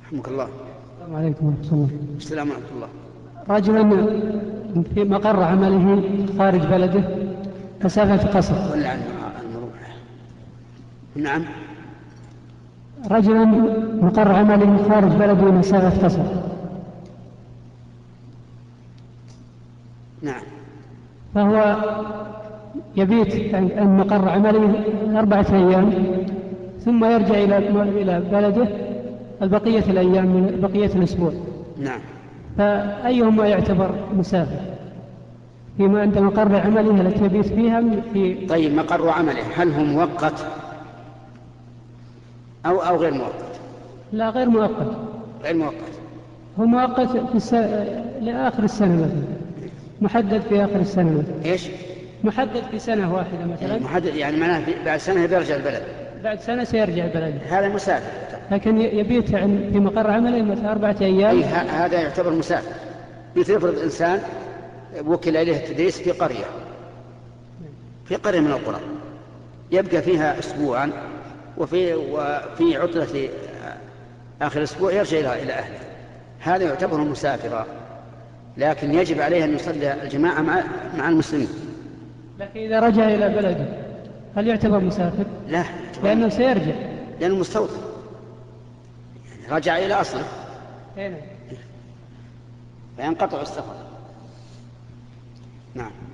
رحمك الله. السلام عليكم ورحمة الله. السلام ورحمة الله. رجل في مقر عمله خارج بلده مسافة قصر. ولا المروح. نعم. رجل مقر عمله خارج بلده مسافة قصر. نعم. فهو يبيت عن مقر عمله 4 أيام ثم يرجع إلى بلده البقية الأيام من بقية الأسبوع. نعم. فأيهما يعتبر مسافر فيما عند مقر عمله التي يبيت فيها طيب، مقر عمله هل هو مؤقت أو غير مؤقت؟ لا، غير مؤقت. غير مؤقت. هو مؤقت لآخر السنة مثلا، محدد في آخر السنة مثلا. إيش؟ محدد في سنة واحدة مثلا. محدد يعني معناه بعد سنة بيرجع البلد. بعد سنة سيرجع بلده. هذا مسافر. لكن يبيت في مقر عمله مثلا 4 أيام. أي هذا يعتبر مسافر. مثل إنسان وكل إليه التدريس في قرية من القرى، يبقى فيها أسبوعا وفي عطلة آخر الأسبوع يرجع إلى أهله، هذا يعتبر مسافرا، لكن يجب عليه أن يصلي الجماعة مع المسلمين. لكن إذا رجع إلى بلده هل يعتبر مسافر؟ لا، لأنه سيرجع، لأنه مستوطن، يعني رجع إلى أصله. هنا فينقطع السفر. نعم.